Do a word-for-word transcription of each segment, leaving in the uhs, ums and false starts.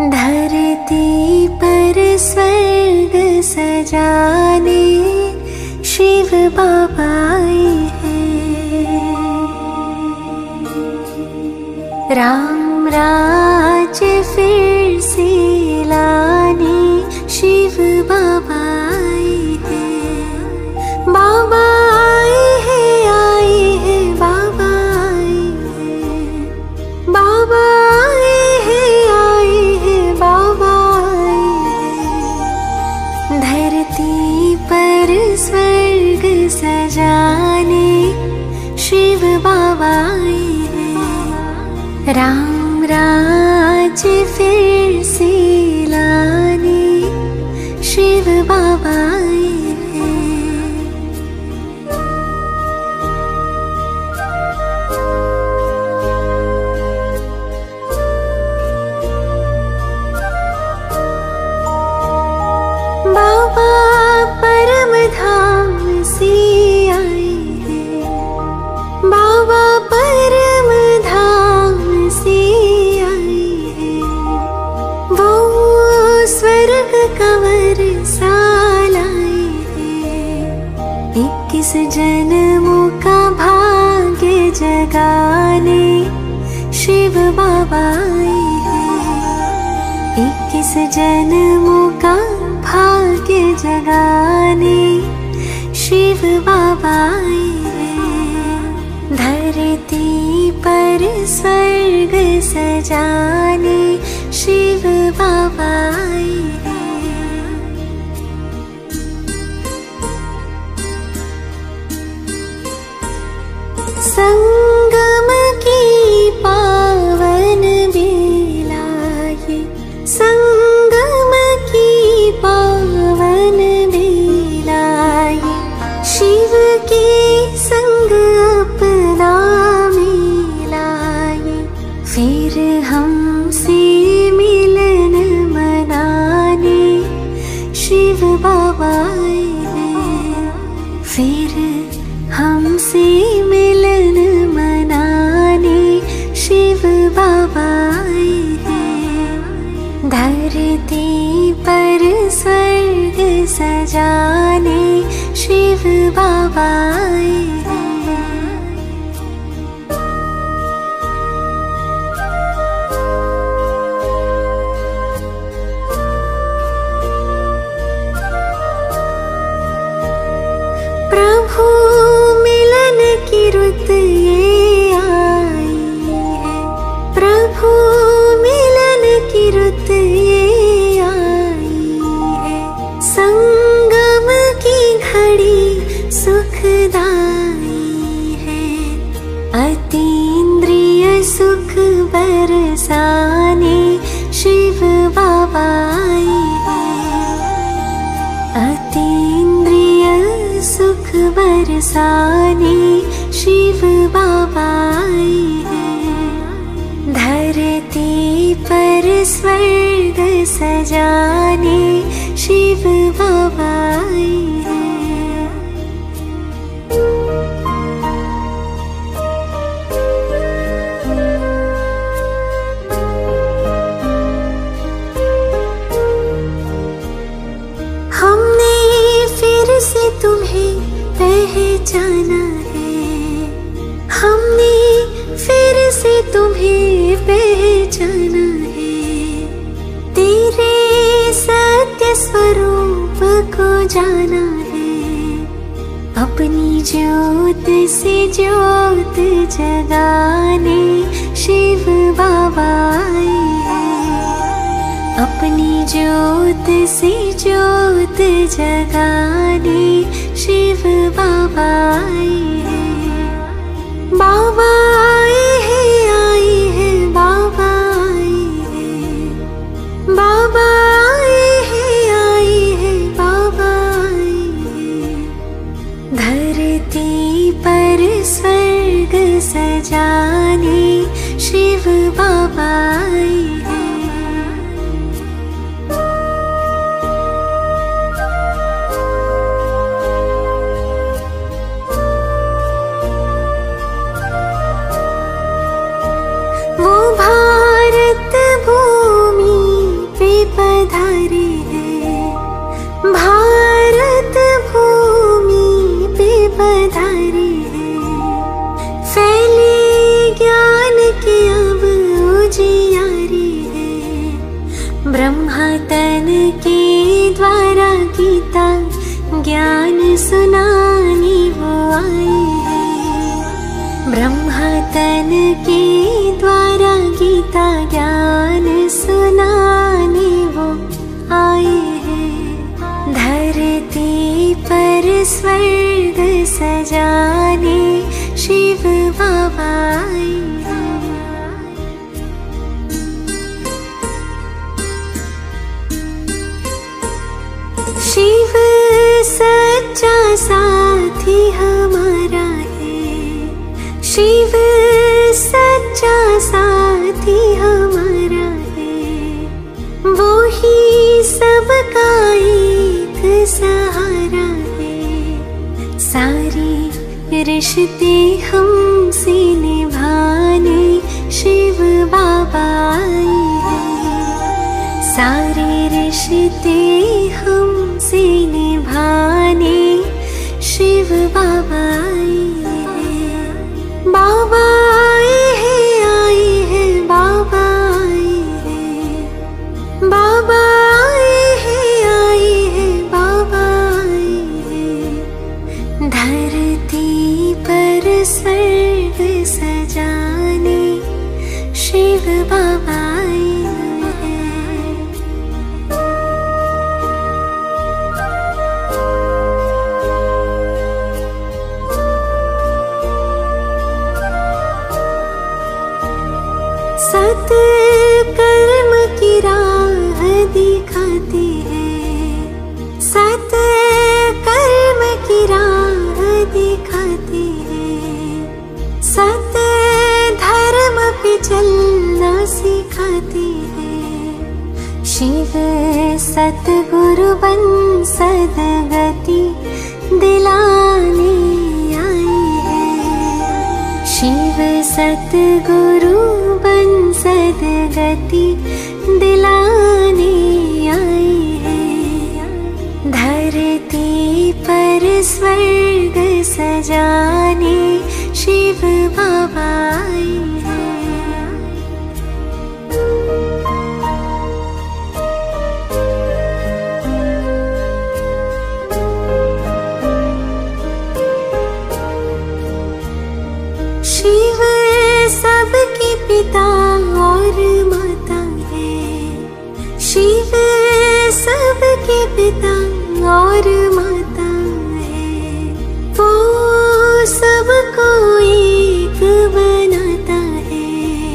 धरती पर स्वर्ग सजाने शिव बाबा आए हैं। राम राज फिर से लाने शिव बाबा आए हैं। बाबा आए हैं, आए हैं, बाबा आए हैं। बाबा आए हैं, आए हैं, बाबा आए हैं। धरती पर स्वर्ग सजाने शिव बाबा आए हैं। राम राज फिर से लाने शिव बाबा आए हैं। बाबा परम धाम से आए हैं। बाबा परम धाम से आए हैं। वो स्वर्ग कंवर साल आए हैं। इक्कीस जन्मों का भाग्य जगाने शिव बाबा आए हैं। इक्कीस जन्मों का भाग्य जगाने शिव बाबा आए हैं। धरती पर स्वर्ग सजाने शिव बाबा आए हैं। संगम की पावन बेला ये, संगम की पावन बेला ये, शिव के संग अपना मिला ये। फिर हमसे मिलन मनाने शिव बाबा आए हैं। फिर हमसे मिलन मनाने शिव बाबा आए हैं। धरती पर स्वर्ग सजाने शिव बाबा आए हैं। प्रभु मिलन की रुत ये आई है। प्रभु मिलन की रुत ये आई है। संगम की घड़ी सुखदाई है। अतीन्द्रिय सुख बरसाने शिव बाबा आए हैं। अतीन्द्रिय सुख बरसाने शिव बाबा आए हैं। धरती पर स्वर्ग सजाने शिव बाबा आए हैं। हमने फिर से तुम्हें पहचाना है। हमने फिर से तुम्हें पहचाना है। तेरे सत्य स्वरूप को जाना है। अपनी ज्योत से ज्योत जगाने शिव बाबा आए हैं। अपनी ज्योत से ज्योत जगाने शिव बाबा आए हैं। बाबा आए हैं, आए हैं, बाबा आए हैं। बाबा आए हैं, आए हैं, बाबा आए हैं। धरती पर स्वर्ग सजाने शिव बाबा आए हैं। के द्वारा गीता ज्ञान सुनाने वो आए हैं। ब्रह्मा तन के द्वारा गीता ज्ञान सुनाने वो आए हैं। धरती पर स्वर्ग सजाने शिव बाबा आए हैं। शिव सच्चा साथी हमारा है। शिव सच्चा साथी हमारा है। वो ही सबका एक सहारा है। सारे रिश्ते हमसे निभाने शिव बाबा आए हैं। सारे रिश्ते हमसे निभाने शिव बाबा आए हैं। बाबा आए हैं, आए हैं, बाबा आए हैं। बाबा आए हैं, आए हैं, बाबा आए हैं। धरती पर स्वर्ग सजाने शिव बाबा आए हैं। सत कर्म की राह दिखाते हैं। सत कर्म की राह दिखाते हैं। सत धर्म पे चलना सिखाते हैं। शिव सतगुरु बन सदगति दिलाने आए हैं। शिव सतगुरु बन सदगति दिलाने आए हैं। धरती पर स्वर्ग सजाने शिव बाबा आए हैं। शिव सबके पिता और माता है। शिव सबके पिता और माता है। वो सबको एक बनाता है।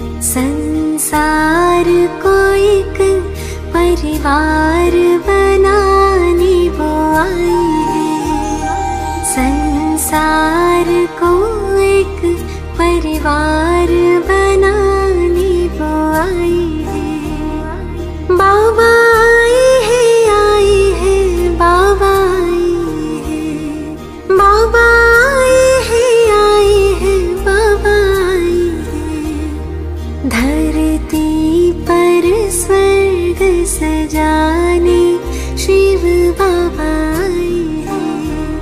संसार को एक परिवार बनाने वो आए हैं। संसार को एक परिवार बनाने वो आए हैं। बाबा आए हैं, आए हैं, बाबा आए हैं। बाबा आए हैं, आए हैं, बाबा आए हैं। धरती पर स्वर्ग सजाने शिव बाबा आए हैं।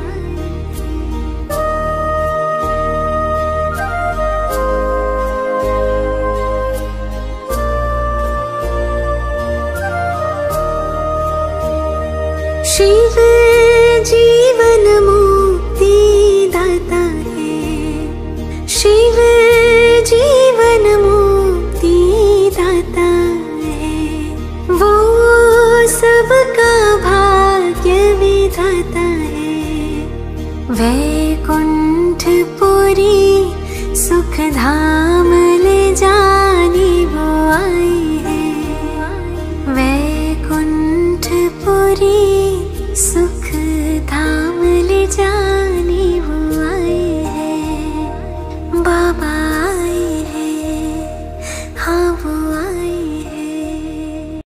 शिव जीवन मुक्ति दाता है। शिव जीवन मुक्ति दाता है। वो सबका भाग्य विधाता है। वैकुंठपुरी सुख धाम ले जाने वो आए हैं। वैकुंठपुरी सुख धाम ले जा